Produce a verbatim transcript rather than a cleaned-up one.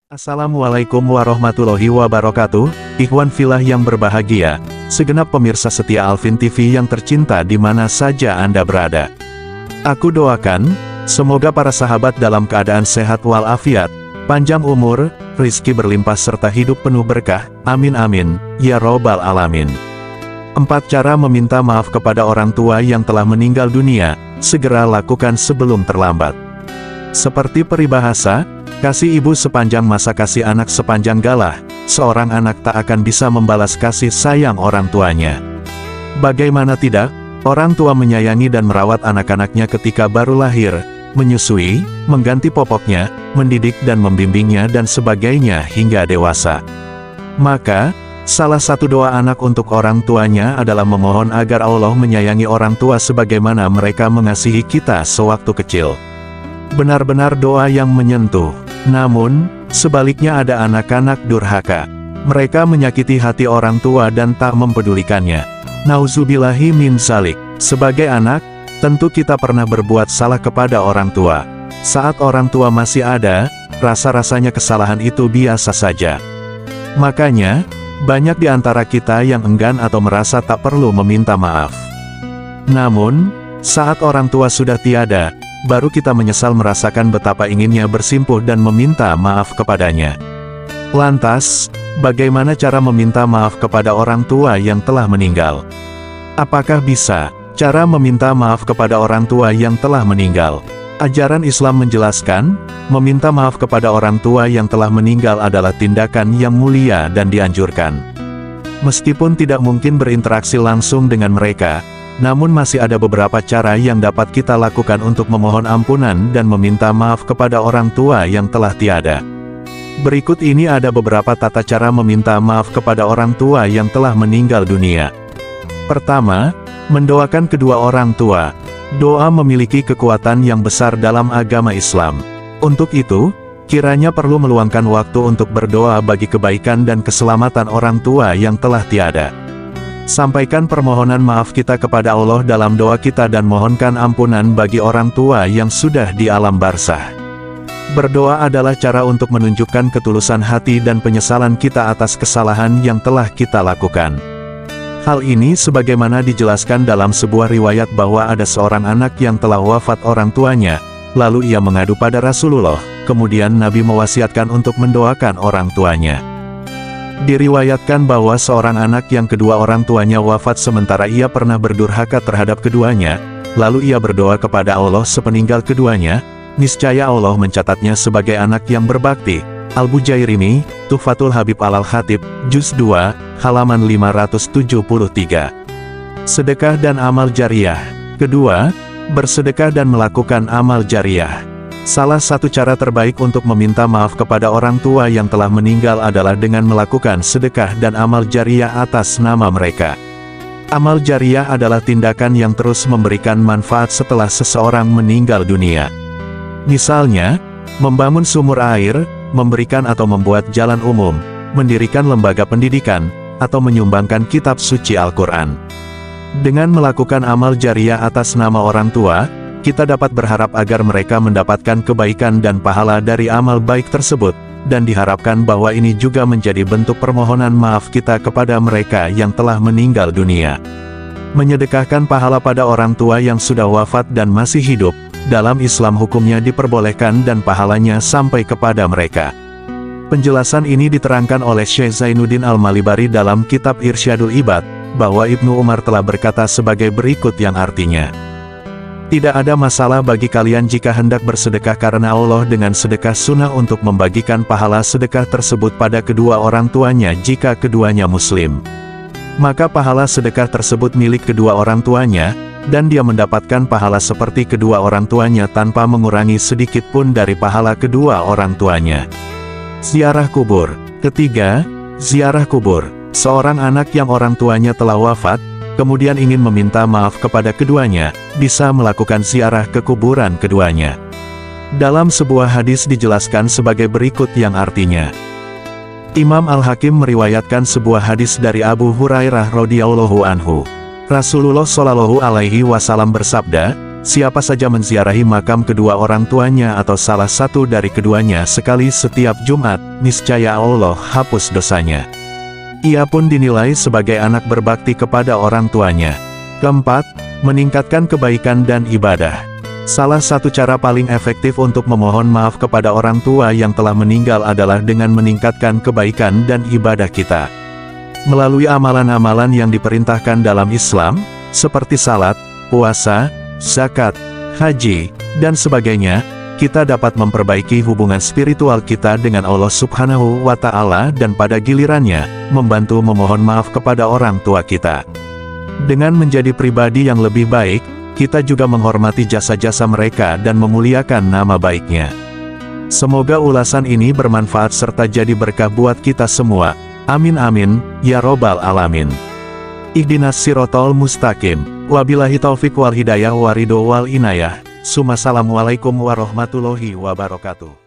Assalamualaikum warahmatullahi wabarakatuh, ikhwan filah yang berbahagia, segenap pemirsa setia Alvin T V yang tercinta di mana saja Anda berada. Aku doakan, semoga para sahabat dalam keadaan sehat walafiat, panjang umur, rizki berlimpah serta hidup penuh berkah, amin amin, ya robbal alamin. Empat cara meminta maaf kepada orang tua yang telah meninggal dunia, segera lakukan sebelum terlambat. Seperti peribahasa, kasih ibu sepanjang masa kasih anak sepanjang galah, seorang anak tak akan bisa membalas kasih sayang orang tuanya. Bagaimana tidak, orang tua menyayangi dan merawat anak-anaknya ketika baru lahir, menyusui, mengganti popoknya, mendidik dan membimbingnya dan sebagainya hingga dewasa. Maka, salah satu doa anak untuk orang tuanya adalah memohon agar Allah menyayangi orang tua sebagaimana mereka mengasihi kita sewaktu kecil. Benar-benar doa yang menyentuh. Namun, sebaliknya ada anak-anak durhaka. Mereka menyakiti hati orang tua dan tak mempedulikannya. Nauzubillahi min zalik. Sebagai anak, tentu kita pernah berbuat salah kepada orang tua. Saat orang tua masih ada, rasa-rasanya kesalahan itu biasa saja. Makanya, banyak di antara kita yang enggan atau merasa tak perlu meminta maaf. Namun, saat orang tua sudah tiada, baru kita menyesal merasakan betapa inginnya bersimpuh dan meminta maaf kepadanya. Lantas, bagaimana cara meminta maaf kepada orang tua yang telah meninggal? Apakah bisa cara meminta maaf kepada orang tua yang telah meninggal? Ajaran Islam menjelaskan, meminta maaf kepada orang tua yang telah meninggal adalah tindakan yang mulia dan dianjurkan. Meskipun tidak mungkin berinteraksi langsung dengan mereka, namun masih ada beberapa cara yang dapat kita lakukan untuk memohon ampunan dan meminta maaf kepada orang tua yang telah tiada. Berikut ini ada beberapa tata cara meminta maaf kepada orang tua yang telah meninggal dunia. Pertama, mendoakan kedua orang tua. Doa memiliki kekuatan yang besar dalam agama Islam. Untuk itu, kiranya perlu meluangkan waktu untuk berdoa bagi kebaikan dan keselamatan orang tua yang telah tiada. Sampaikan permohonan maaf kita kepada Allah dalam doa kita dan mohonkan ampunan bagi orang tua yang sudah di alam barzah. Berdoa adalah cara untuk menunjukkan ketulusan hati dan penyesalan kita atas kesalahan yang telah kita lakukan. Hal ini sebagaimana dijelaskan dalam sebuah riwayat bahwa ada seorang anak yang telah wafat orang tuanya, lalu ia mengadu pada Rasulullah, kemudian Nabi mewasiatkan untuk mendoakan orang tuanya. Diriwayatkan bahwa seorang anak yang kedua orang tuanya wafat sementara ia pernah berdurhaka terhadap keduanya, lalu ia berdoa kepada Allah sepeninggal keduanya, niscaya Allah mencatatnya sebagai anak yang berbakti. Al-Bujairimi, Tuhfatul Habib Al-Khatib, Juz dua, halaman lima ratus tujuh puluh tiga. Sedekah dan amal jariyah. Kedua, bersedekah dan melakukan amal jariyah. Salah satu cara terbaik untuk meminta maaf kepada orang tua yang telah meninggal adalah dengan melakukan sedekah dan amal jariyah atas nama mereka. Amal jariyah adalah tindakan yang terus memberikan manfaat setelah seseorang meninggal dunia. Misalnya, membangun sumur air, memberikan atau membuat jalan umum, mendirikan lembaga pendidikan, atau menyumbangkan kitab suci Al-Quran. Dengan melakukan amal jariyah atas nama orang tua, kita dapat berharap agar mereka mendapatkan kebaikan dan pahala dari amal baik tersebut, dan diharapkan bahwa ini juga menjadi bentuk permohonan maaf kita kepada mereka yang telah meninggal dunia. Menyedekahkan pahala pada orang tua yang sudah wafat dan masih hidup, dalam Islam hukumnya diperbolehkan dan pahalanya sampai kepada mereka. Penjelasan ini diterangkan oleh Syekh Zainuddin Al-Malibari dalam kitab Irsyadul Ibad, bahwa Ibnu Umar telah berkata sebagai berikut yang artinya, tidak ada masalah bagi kalian jika hendak bersedekah karena Allah dengan sedekah sunnah untuk membagikan pahala sedekah tersebut pada kedua orang tuanya jika keduanya muslim. Maka pahala sedekah tersebut milik kedua orang tuanya, dan dia mendapatkan pahala seperti kedua orang tuanya tanpa mengurangi sedikit pun dari pahala kedua orang tuanya. Ziarah kubur. Ketiga, ziarah kubur. Seorang anak yang orang tuanya telah wafat, kemudian ingin meminta maaf kepada keduanya, bisa melakukan ziarah ke kuburan keduanya. Dalam sebuah hadis dijelaskan sebagai berikut yang artinya, Imam Al-Hakim meriwayatkan sebuah hadis dari Abu Hurairah radhiyallahu anhu. Rasulullah shallallahu alaihi wasallam bersabda, siapa saja menziarahi makam kedua orang tuanya atau salah satu dari keduanya sekali setiap Jumat, niscaya Allah hapus dosanya. Ia pun dinilai sebagai anak berbakti kepada orang tuanya. Keempat, meningkatkan kebaikan dan ibadah. Salah satu cara paling efektif untuk memohon maaf kepada orang tua yang telah meninggal adalah dengan meningkatkan kebaikan dan ibadah kita. Melalui amalan-amalan yang diperintahkan dalam Islam, seperti salat, puasa, zakat, haji, dan sebagainya, kita dapat memperbaiki hubungan spiritual kita dengan Allah Subhanahu wa Ta'ala dan pada gilirannya, membantu memohon maaf kepada orang tua kita. Dengan menjadi pribadi yang lebih baik, kita juga menghormati jasa-jasa mereka dan memuliakan nama baiknya. Semoga ulasan ini bermanfaat serta jadi berkah buat kita semua. Amin amin, ya robbal alamin. Ihdinas sirotol mustaqim. Wabillahi taufik wal hidayah wa ridho wal inayah. Assalamualaikum warahmatullahi wabarakatuh.